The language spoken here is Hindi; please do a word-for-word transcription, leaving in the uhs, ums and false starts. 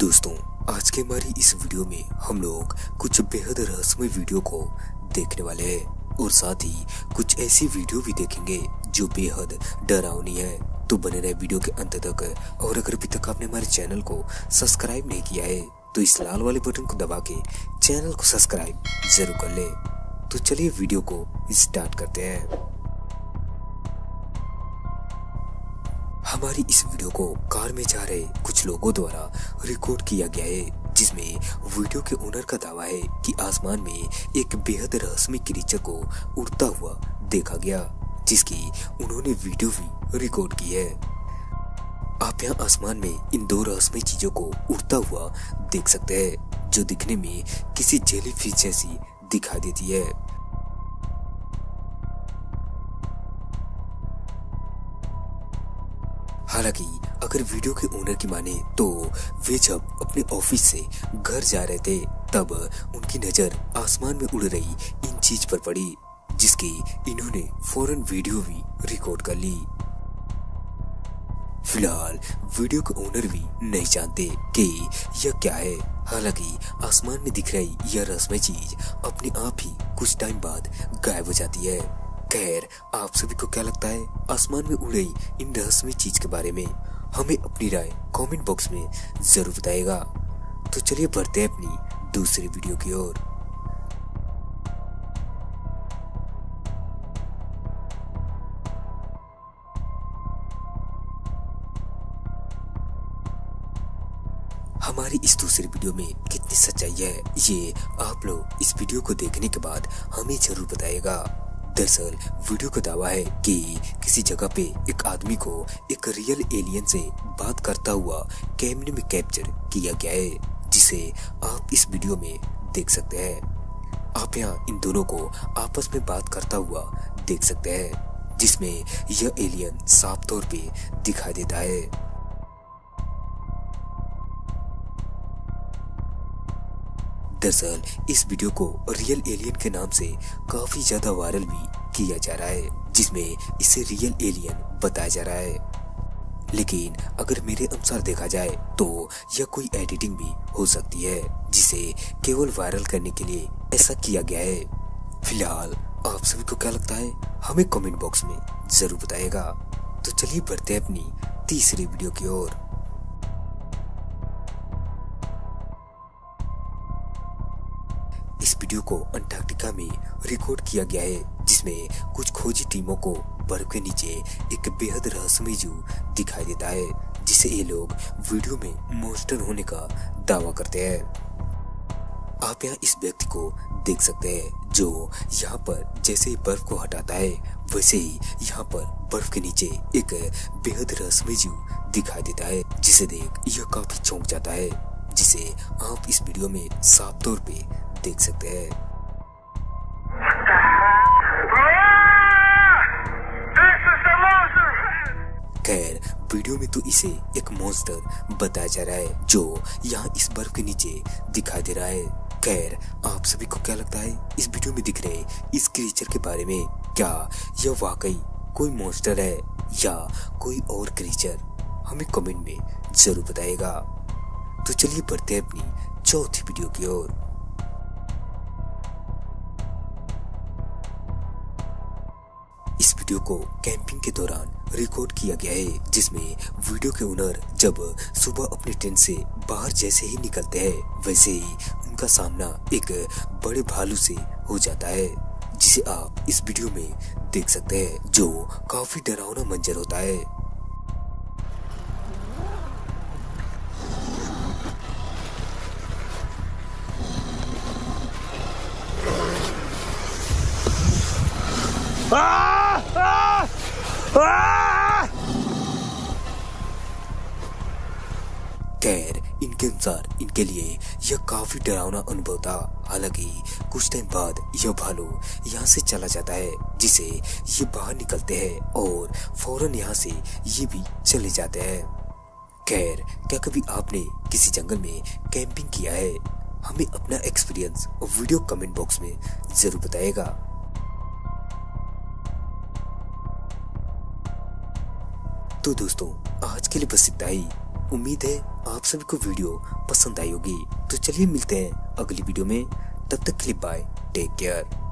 दोस्तों, आज के हमारी इस वीडियो में हम लोग कुछ बेहद रहस्यमय वीडियो को देखने वाले हैं और साथ ही कुछ ऐसी वीडियो भी देखेंगे जो बेहद डरावनी है। तो बने रहे वीडियो के अंत तक। और अगर अभी तक आपने हमारे चैनल को सब्सक्राइब नहीं किया है तो इस लाल वाले बटन को दबा के चैनल को सब्सक्राइब जरूर कर ले। तो चलिए वीडियो को स्टार्ट करते हैं। हमारी इस वीडियो को कार में जा रहे कुछ लोगों द्वारा रिकॉर्ड किया गया है, जिसमें वीडियो के ओनर का दावा है कि आसमान में एक बेहद रहस्यमय क्रीचर को उड़ता हुआ देखा गया, जिसकी उन्होंने वीडियो भी रिकॉर्ड की है। आप यहाँ आसमान में इन दो रहस्यमय चीजों को उड़ता हुआ देख सकते हैं, जो दिखने में किसी जेलीफिश जैसी दिखाई देती है। हालांकि अगर वीडियो के ओनर की माने तो वे जब अपने ऑफिस से घर जा रहे थे तब उनकी नजर आसमान में उड़ रही इन चीज पर पड़ी, जिसकी इन्होंने फौरन वीडियो भी रिकॉर्ड कर ली। फिलहाल वीडियो के ओनर भी नहीं जानते कि यह क्या है। हालांकि आसमान में दिख रही यह रहस्यमय चीज अपने आप ही कुछ टाइम बाद गायब हो जाती है। खैर, आप सभी को क्या लगता है आसमान में उड़ रही इन रहस्यमय चीज के बारे में? हमें अपनी राय कमेंट बॉक्स में जरूर बताइएगा। तो चलिए बढ़ते हैं अपनी दूसरी वीडियो की ओर। हमारी इस दूसरी वीडियो में कितनी सच्चाई है, ये आप लोग इस वीडियो को देखने के बाद हमें जरूर बताइएगा। दरअसल वीडियो का दावा है कि किसी जगह पे एक आदमी को एक रियल एलियन से बात करता हुआ कैमरे में कैप्चर किया गया है, जिसे आप इस वीडियो में देख सकते हैं। आप यहाँ इन दोनों को आपस में बात करता हुआ देख सकते हैं, जिसमें यह एलियन साफ तौर पे दिखाई देता है। दरअसल इस वीडियो को रियल एलियन के नाम से काफी ज्यादा वायरल भी किया जा रहा है, जिसमें इसे रियल एलियन बताया जा रहा है। लेकिन अगर मेरे अनुसार देखा जाए तो यह कोई एडिटिंग भी हो सकती है, जिसे केवल वायरल करने के लिए ऐसा किया गया है। फिलहाल आप सभी को क्या लगता है हमें कमेंट बॉक्स में जरूर बताइएगा। तो चलिए बढ़ते हैं अपनी तीसरी वीडियो की ओर। इस वीडियो को अंटार्कटिका में रिकॉर्ड किया गया है, जिसमें कुछ खोजी टीमों को बर्फ के नीचे एक बेहद रहस्यमय जीव दिखाई देता है, जिसे ये लोग वीडियो में मॉन्स्टर होने का दावा करते हैं। आप यहाँ इस व्यक्ति को देख सकते हैं, जो यहाँ पर जैसे ही बर्फ को हटाता है वैसे ही यहाँ पर बर्फ के नीचे एक बेहद रहस्यमय जीव दिखाई देता है, जिसे देख यह काफी चौंक जाता है, जिसे आप इस वीडियो में साफ तौर पे देख सकते हैं। खैर, वीडियो में तो इसे एक मॉन्स्टर बताया जा रहा है, जो यहाँ इस बर्फ के नीचे दिखाई दे रहा है। खैर, आप सभी को क्या लगता है इस वीडियो में दिख रहे इस क्रीचर के बारे में? क्या यह वाकई कोई मॉन्स्टर है या कोई और क्रीचर? हमें कमेंट में जरूर बताइएगा। तो चलिए बढ़ते हैं अपनी चौथी वीडियो की ओर। इस वीडियो को कैंपिंग के दौरान रिकॉर्ड किया गया है, जिसमें वीडियो के ओनर जब सुबह अपने टेंट से बाहर जैसे ही निकलते हैं वैसे ही उनका सामना एक बड़े भालू से हो जाता है, जिसे आप इस वीडियो में देख सकते हैं, जो काफी डरावना मंजर होता है। खैर, इनके अनुसार इनके लिए यह काफी डरावना अनुभव था। हालांकि कुछ टाइम बाद यह भालू यहाँ से चला जाता है, जिसे ये बाहर निकलते हैं और फौरन यहाँ से ये भी चले जाते हैं। खैर, क्या कभी आपने किसी जंगल में कैंपिंग किया है? हमें अपना एक्सपीरियंस वीडियो कमेंट बॉक्स में जरूर बताइएगा। तो दोस्तों, आज के लिए बस इतना ही। उम्मीद है आप सभी को वीडियो पसंद आई होगी। तो चलिए मिलते हैं अगली वीडियो में, तब तक के लिए बाय, टेक केयर।